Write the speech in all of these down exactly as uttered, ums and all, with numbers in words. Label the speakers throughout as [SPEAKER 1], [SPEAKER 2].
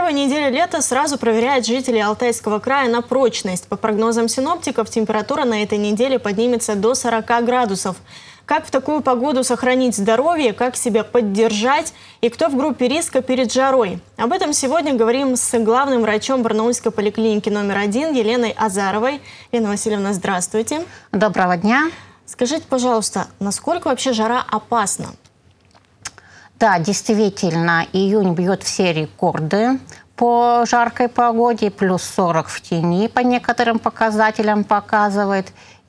[SPEAKER 1] первой неделе лета сразу проверяют жителей Алтайского края на прочность. По прогнозам синоптиков, температура на этой неделе поднимется до сорока градусов. Как в такую погоду сохранить здоровье, как себя поддержать и кто в группе риска перед жарой? Об этом сегодня говорим с главным врачом Барнаульской поликлиники номер один Еленой Азаровой. Елена Васильевна, здравствуйте.
[SPEAKER 2] Доброго дня.
[SPEAKER 1] Скажите, пожалуйста, насколько вообще жара опасна?
[SPEAKER 2] Да, действительно, июнь бьет все рекорды по жаркой погоде, плюс сорок в тени по некоторым показателям показывает.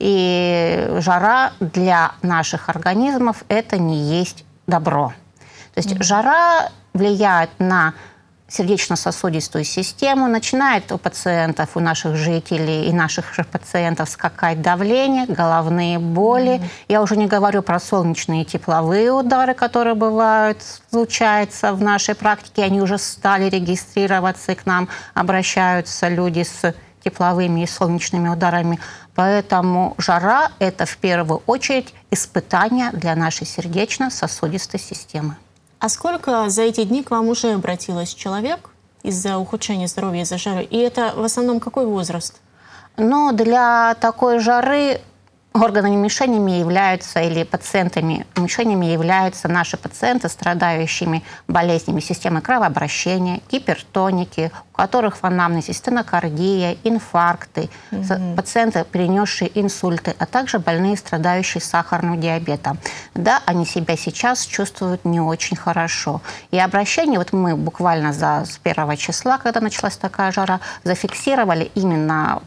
[SPEAKER 2] И жара для наших организмов – это не есть добро. То есть mm-hmm. жара влияет на сердечно-сосудистую систему, начинает у пациентов, у наших жителей и наших же пациентов скакать давление, головные боли. Mm-hmm. Я уже не говорю про солнечные и тепловые удары, которые бывают, случаются в нашей практике. Они уже стали регистрироваться, и к нам обращаются люди с тепловыми и солнечными ударами. Поэтому жара – это в первую очередь испытание для нашей сердечно-сосудистой системы.
[SPEAKER 1] А сколько за эти дни к вам уже обратилось человек из-за ухудшения здоровья, из-за жары? И это в основном какой возраст?
[SPEAKER 2] Ну, для такой жары органами мишенями являются, или пациентами мишенями являются наши пациенты, страдающими болезнями системы кровообращения, гипертоники, у которых в анамнезе стенокардия, инфаркты, mm-hmm. пациенты, перенесшие инсульты, а также больные, страдающие сахарным диабетом. Да, они себя сейчас чувствуют не очень хорошо. И обращение, вот мы буквально за, с первого числа, когда началась такая жара, зафиксировали именно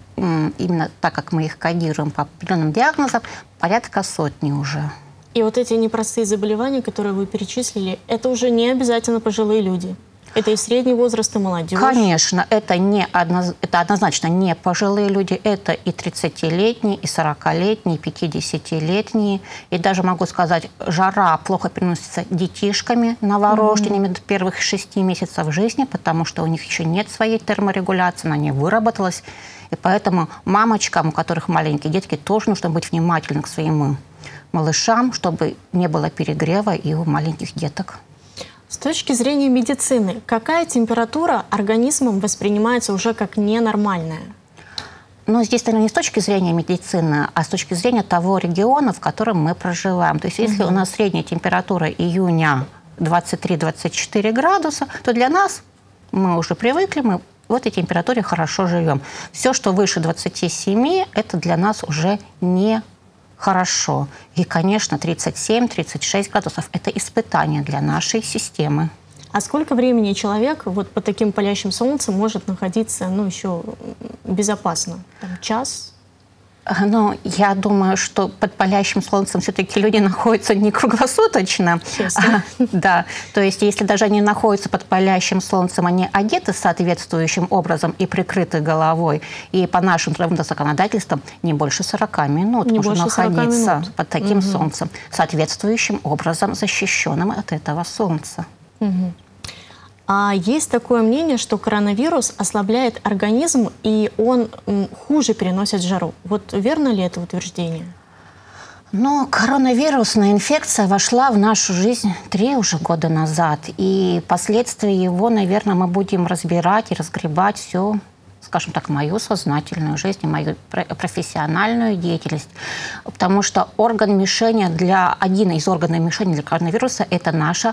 [SPEAKER 2] именно так, как мы их кодируем по определенным диагнозам, порядка сотни уже.
[SPEAKER 1] И вот эти непростые заболевания, которые вы перечислили, это уже не обязательно пожилые люди? Это и средний возраст, и молодежь?
[SPEAKER 2] Конечно, это, не одно, это однозначно не пожилые люди, это и тридцатилетние, и сорокалетние, и пятидесятилетние. И даже могу сказать, жара плохо переносится детишками, новорожденными, mm-hmm. до первых шести месяцев жизни, потому что у них еще нет своей терморегуляции, она не выработалась. И поэтому мамочкам, у которых маленькие детки, тоже нужно быть внимательным к своим малышам, чтобы не было перегрева и у маленьких деток.
[SPEAKER 1] С точки зрения медицины, какая температура организмом воспринимается уже как ненормальная?
[SPEAKER 2] Ну, здесь, наверное, не с точки зрения медицины, а с точки зрения того региона, в котором мы проживаем. То есть, если угу. у нас средняя температура июня двадцать три — двадцать четыре градуса, то для нас, мы уже привыкли, мы в этой температуре хорошо живем. Все, что выше двадцати семи, это для нас уже не хорошо. И, конечно, тридцать семь — тридцать шесть градусов – это испытание для нашей системы.
[SPEAKER 1] А сколько времени человек вот под таким палящим солнцем может находиться, ну, еще безопасно? Там, час?
[SPEAKER 2] Ну, я думаю, что под палящим солнцем все-таки люди находятся не круглосуточно. А, да, то есть, если даже они находятся под палящим солнцем, они одеты соответствующим образом и прикрыты головой. И по нашим законодательствам не больше сорока минут
[SPEAKER 1] не
[SPEAKER 2] можно находиться
[SPEAKER 1] минут.
[SPEAKER 2] под таким
[SPEAKER 1] угу.
[SPEAKER 2] солнцем, соответствующим образом защищенным от этого солнца.
[SPEAKER 1] Угу. А есть такое мнение, что коронавирус ослабляет организм, и он хуже переносит жару. Вот верно ли это утверждение?
[SPEAKER 2] Ну, коронавирусная инфекция вошла в нашу жизнь три уже года назад. И последствия его, наверное, мы будем разбирать и разгребать все, скажем так, мою сознательную жизнь и мою профессиональную деятельность. Потому что орган мишени для, один из органов мишени для коронавируса – это наша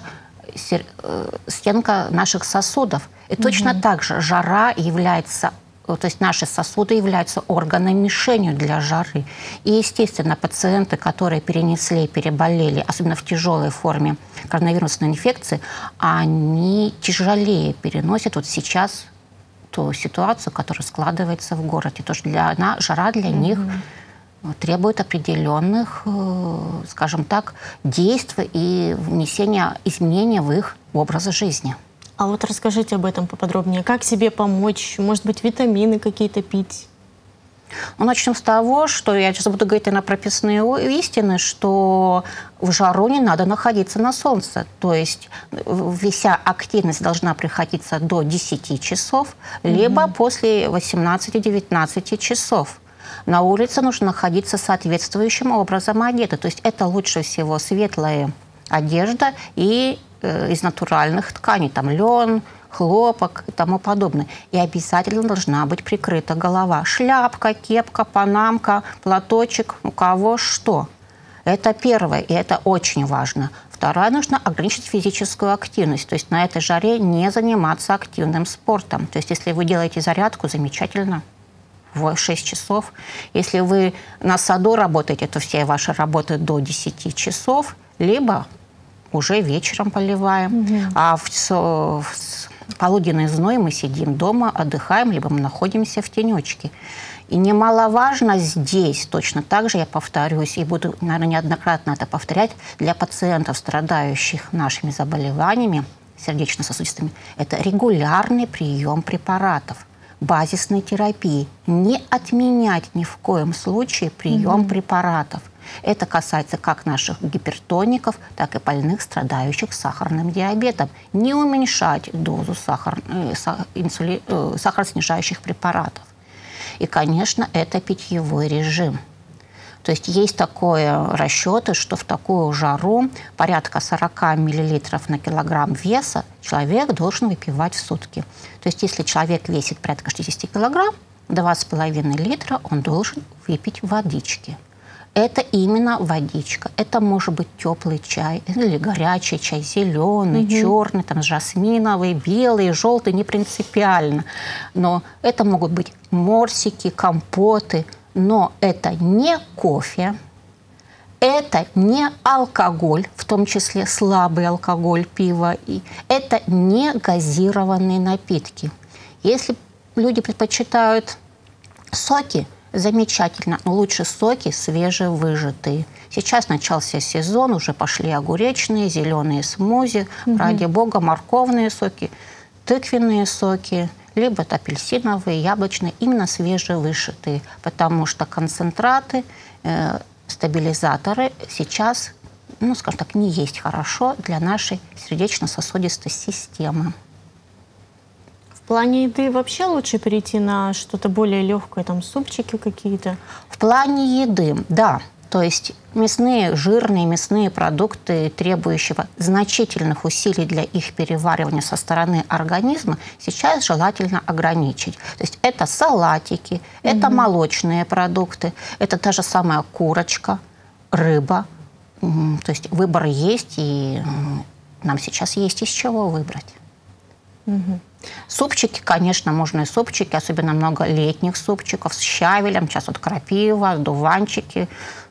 [SPEAKER 2] стенка наших сосудов. И угу. точно так же жара является, то есть наши сосуды являются органом мишенью для жары. И, естественно, пациенты, которые перенесли, переболели, особенно в тяжелой форме коронавирусной инфекции, они тяжелее переносят вот сейчас ту ситуацию, которая складывается в городе. Потому что для, на, жара для угу. них требует определенных, скажем так, действий и внесения изменений в их образ жизни.
[SPEAKER 1] А вот расскажите об этом поподробнее. Как себе помочь? Может быть, витамины какие-то пить?
[SPEAKER 2] Ну, начнем с того, что я сейчас буду говорить на прописные истины, что в жару не надо находиться на солнце. То есть вся активность должна приходиться до десяти часов, mm-hmm. либо после восемнадцати-девятнадцати часов. На улице нужно находиться соответствующим образом одеты. То есть это лучше всего светлая одежда и э, из натуральных тканей. Там лен, хлопок и тому подобное. И обязательно должна быть прикрыта голова. Шляпка, кепка, панамка, платочек, у кого что. Это первое, и это очень важно. Второе, нужно ограничить физическую активность. То есть на этой жаре не заниматься активным спортом. То есть если вы делаете зарядку, замечательно, в шесть часов. Если вы на саду работаете, то все ваши работы до десяти часов, либо уже вечером поливаем. Угу. А в, в полуденный зной мы сидим дома, отдыхаем, либо мы находимся в тенечке. И немаловажно здесь, точно так же я повторюсь, и буду, наверное, неоднократно это повторять, для пациентов, страдающих нашими заболеваниями сердечно-сосудистыми, это регулярный прием препаратов, базисной терапии. Не отменять ни в коем случае прием mm-hmm. препаратов. Это касается как наших гипертоников, так и больных, страдающих сахарным диабетом. Не уменьшать дозу сахар, э, инсули, э, сахароснижающих препаратов. И, конечно, это питьевой режим. То есть есть такое расчеты, что в такую жару порядка сорока миллилитров на килограмм веса человек должен выпивать в сутки. То есть если человек весит порядка шестидесяти килограмм, два с половиной литра он должен выпить водички. Это именно водичка. Это может быть теплый чай или горячий чай, зеленый, угу. черный, там, жасминовый, белый, желтый, не принципиально. Но это могут быть морсики, компоты. Но это не кофе, это не алкоголь, в том числе слабый алкоголь, пиво. И это не газированные напитки. Если люди предпочитают соки, замечательно, но лучше соки свежевыжатые. Сейчас начался сезон, уже пошли огуречные, зеленые смузи, угу. ради бога, морковные соки, тыквенные соки, либо апельсиновые, яблочные, именно свежевышитые, потому что концентраты, э, стабилизаторы сейчас, ну, скажем так, не есть хорошо для нашей сердечно-сосудистой системы.
[SPEAKER 1] В плане еды вообще лучше перейти на что-то более легкое, там супчики какие-то?
[SPEAKER 2] В плане еды, да. То есть мясные, жирные мясные продукты, требующие значительных усилий для их переваривания со стороны организма, сейчас желательно ограничить. То есть это салатики, угу. это молочные продукты, это та же самая курочка, рыба. То есть выбор есть, и нам сейчас есть из чего выбрать. Угу. Супчики, конечно, можно и супчики, особенно много летних супчиков с щавелем, сейчас вот крапива, дуванчики.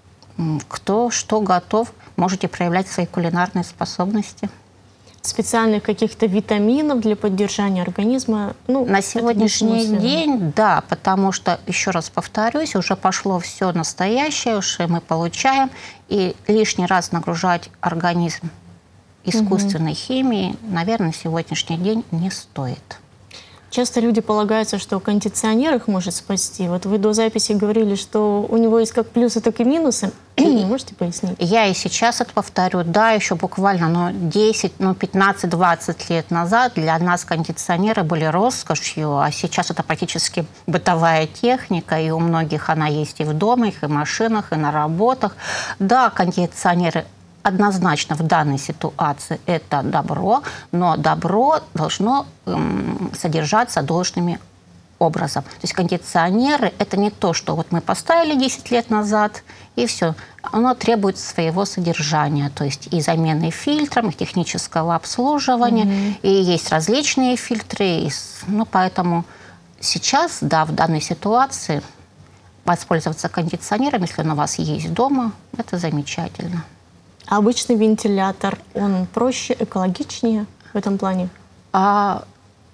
[SPEAKER 2] Кто что готов, можете проявлять свои кулинарные способности.
[SPEAKER 1] Специальных каких-то витаминов для поддержания организма? Ну,
[SPEAKER 2] на сегодняшний день, да, потому что, еще раз повторюсь, уже пошло все настоящее, уже мы получаем, и лишний раз нагружать организм искусственной угу. химией, наверное, на сегодняшний день не стоит.
[SPEAKER 1] Часто люди полагаются, что кондиционер их может спасти. Вот вы до записи говорили, что у него есть как плюсы, так и минусы. Можете пояснить?
[SPEAKER 2] Я и сейчас это повторю. Да, еще буквально ну, десять, ну, пятнадцать-двадцать лет назад для нас кондиционеры были роскошью, а сейчас это практически бытовая техника, и у многих она есть и в домах, и в машинах, и на работах. Да, кондиционеры однозначно в данной ситуации это добро, но добро должно эм, содержаться должными образом. То есть кондиционеры – это не то, что вот мы поставили десять лет назад, и все. Оно требует своего содержания, то есть и замены фильтров, и технического обслуживания, mm-hmm. и есть различные фильтры. И, ну, поэтому сейчас, да, в данной ситуации воспользоваться кондиционером, если он у вас есть дома, это замечательно.
[SPEAKER 1] А обычный вентилятор, он проще, экологичнее в этом плане?
[SPEAKER 2] А...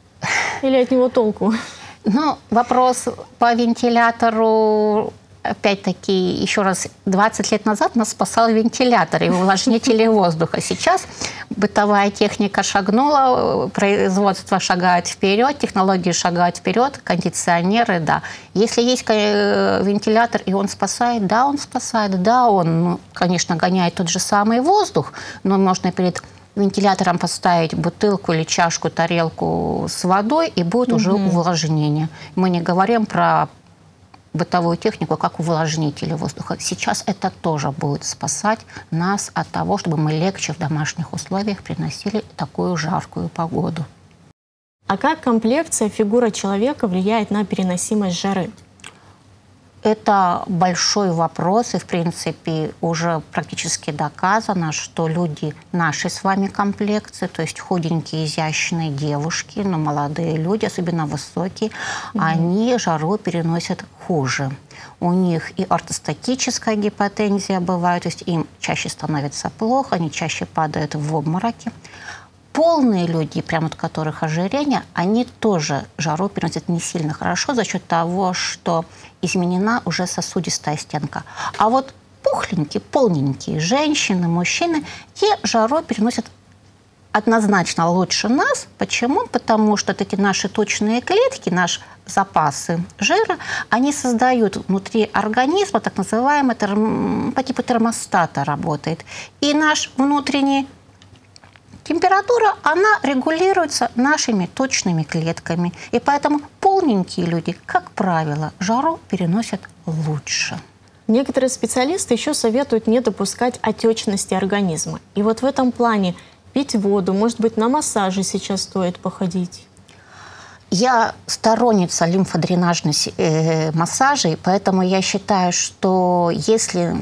[SPEAKER 1] Или от него толку?
[SPEAKER 2] Ну, вопрос по вентилятору, опять-таки, еще раз, двадцать лет назад нас спасал вентилятор и увлажнители воздуха. Сейчас бытовая техника шагнула, производство шагает вперед, технологии шагают вперед, кондиционеры, да. Если есть вентилятор и он спасает, да, он спасает, да, он, ну, конечно, гоняет тот же самый воздух, но можно перед вентилятором поставить бутылку или чашку, тарелку с водой, и будет угу. уже увлажнение. Мы не говорим про бытовую технику, как увлажнители воздуха. Сейчас это тоже будет спасать нас от того, чтобы мы легче в домашних условиях приносили такую жаркую погоду.
[SPEAKER 1] А как комплекция, фигура человека влияет на переносимость жары?
[SPEAKER 2] Это большой вопрос, и, в принципе, уже практически доказано, что люди нашей с вами комплекции, то есть худенькие, изящные девушки, но молодые люди, особенно высокие, mm-hmm. они жару переносят хуже. У них и ортостатическая гипотензия бывает, то есть им чаще становится плохо, они чаще падают в обмороки. Полные люди, прямо от которых ожирение, они тоже жару переносят не сильно хорошо за счет того, что изменена уже сосудистая стенка. А вот пухленькие, полненькие женщины, мужчины, те жару переносят однозначно лучше нас. Почему? Потому что эти наши тучные клетки, наши запасы жира, они создают внутри организма так называемый терм... по типу термостата работает. И наш внутренний температура, она регулируется нашими тучными клетками. И поэтому полненькие люди, как правило, жару переносят лучше.
[SPEAKER 1] Некоторые специалисты еще советуют не допускать отечности организма. И вот в этом плане пить воду, может быть, на массаже сейчас стоит походить?
[SPEAKER 2] Я сторонница лимфодренажных э, массажей, поэтому я считаю, что если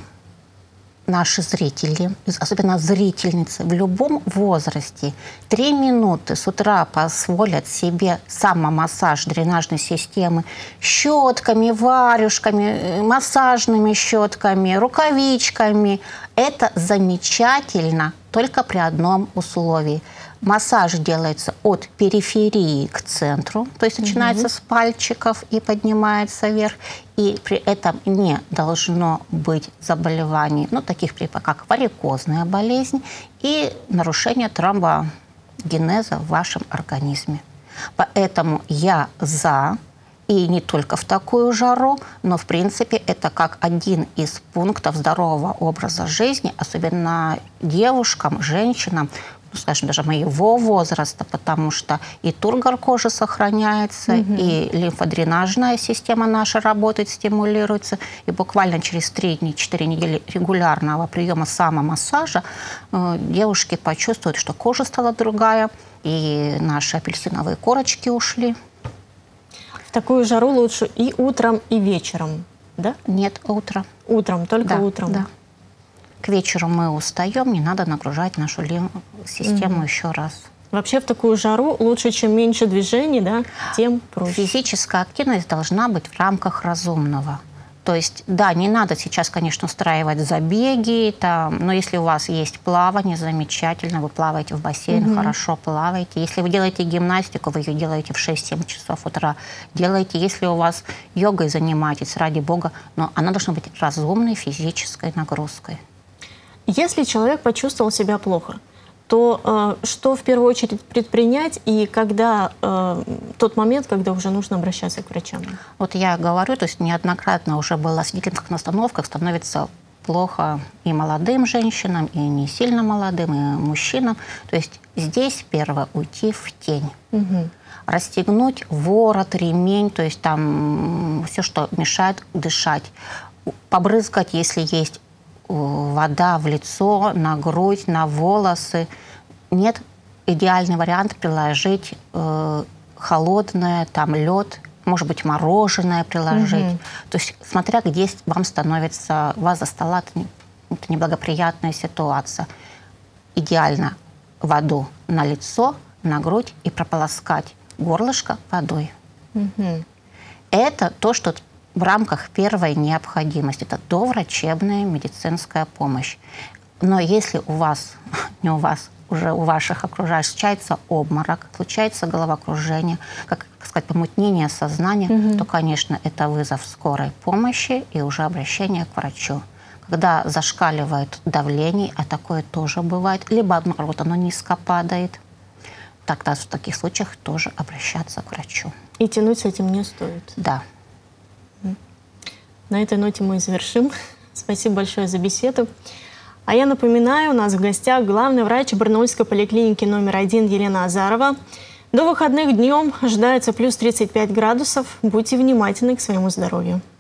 [SPEAKER 2] наши зрители, особенно зрительницы в любом возрасте, три минуты с утра позволят себе самомассаж дренажной системы щетками, варежками, массажными щетками, рукавичками. Это замечательно, только при одном условии. Массаж делается от периферии к центру, то есть начинается mm-hmm. с пальчиков и поднимается вверх. И при этом не должно быть заболеваний, ну, таких как варикозная болезнь и нарушение тромбогенеза в вашем организме. Поэтому я за, и не только в такую жару, но, в принципе, это как один из пунктов здорового образа жизни, особенно девушкам, женщинам, скажем, даже моего возраста, потому что и тургор кожи сохраняется, угу. и лимфодренажная система наша работает, стимулируется. И буквально через три-четыре недели регулярного приема самомассажа э, девушки почувствуют, что кожа стала другая, и наши апельсиновые корочки ушли.
[SPEAKER 1] В такую жару лучше и утром, и вечером, да?
[SPEAKER 2] Нет, утром.
[SPEAKER 1] Утром, только
[SPEAKER 2] да,
[SPEAKER 1] утром.
[SPEAKER 2] Да. К вечеру мы устаем, не надо нагружать нашу систему mm-hmm. еще раз.
[SPEAKER 1] Вообще в такую жару лучше, чем меньше движений, да, тем проще.
[SPEAKER 2] Физическая активность должна быть в рамках разумного. То есть, да, не надо сейчас, конечно, устраивать забеги, там, но если у вас есть плавание, замечательно, вы плаваете в бассейне, mm-hmm. хорошо плаваете. Если вы делаете гимнастику, вы ее делаете в шесть-семь часов утра. Делайте, если у вас йогой занимаетесь, ради бога, но она должна быть разумной физической нагрузкой.
[SPEAKER 1] Если человек почувствовал себя плохо, то э, что в первую очередь предпринять и когда э, тот момент, когда уже нужно обращаться к врачам?
[SPEAKER 2] Вот я говорю, то есть неоднократно уже была свидетельских настановках, становится плохо и молодым женщинам, и не сильно молодым, и мужчинам. То есть здесь первое уйти в тень. Угу. Расстегнуть ворот, ремень, то есть там все, что мешает дышать. Побрызгать, если есть вода в лицо, на грудь, на волосы. Нет, идеальный вариант приложить э, холодное, там лед, может быть, мороженое приложить. Mm-hmm. То есть, смотря где вам становится, вас застала это неблагоприятная ситуация. Идеально воду на лицо, на грудь и прополоскать горлышко водой. Mm-hmm. Это то, что в рамках первой необходимости. Это доврачебная медицинская помощь. Но если у вас, не у вас, уже у ваших окружающих случается обморок, случается головокружение, как сказать, помутнение сознания, угу. то, конечно, это вызов скорой помощи и уже обращение к врачу. Когда зашкаливает давление, а такое тоже бывает, либо наоборот, оно низко падает, тогда в таких случаях тоже обращаться к врачу.
[SPEAKER 1] И тянуть с этим не стоит?
[SPEAKER 2] Да.
[SPEAKER 1] На этой ноте мы и завершим. Спасибо большое за беседу. А я напоминаю, у нас в гостях главный врач Барнаульской поликлиники номер один Елена Азарова. До выходных днем ожидается плюс тридцать пять градусов. Будьте внимательны к своему здоровью.